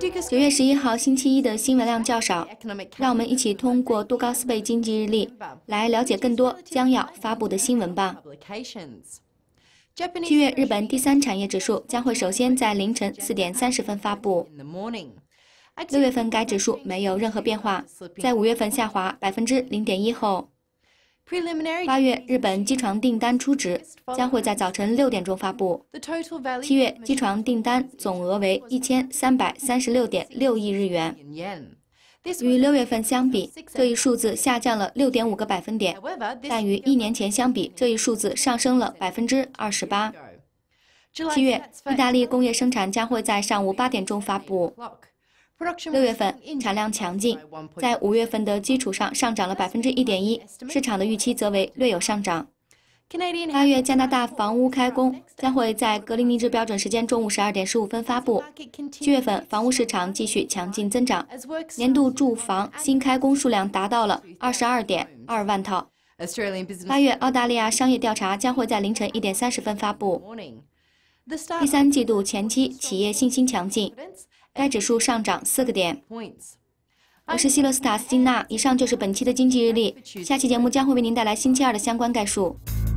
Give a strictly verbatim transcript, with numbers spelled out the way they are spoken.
九月十一号星期一的新闻量较少，让我们一起通过杜高斯贝经济日历来了解更多将要发布的新闻吧。七月日本第三产业指数将会首先在凌晨四点三十分发布。六月份该指数没有任何变化，在五月份下滑百分之零点一后。八月日本机床订单初值将会在早晨六点钟发布。七月机床订单总额为一千三百三十六点六亿日元，与六月份相比，这一数字下降了六点五个百分点，但与一年前相比，这一数字上升了百分之二十八。七月，意大利工业生产将会在上午八点钟发布。六月份产量强劲，在五月份的基础上上涨了百分之一点一，市场的预期则为略有上涨。八月加拿大房屋开工将会在格林尼治标准时间中午十二点十五分发布。七月份房屋市场继续强劲增长，年度住房新开工数量达到了二十二点二万套。八月澳大利亚商业调查将会在凌晨一点三十分发布。第三季度前期企业信心强劲，该指数上涨四个点。我是希勒斯塔斯金娜，以上就是本期的经济日历，下期节目将会为您带来星期二的相关概述。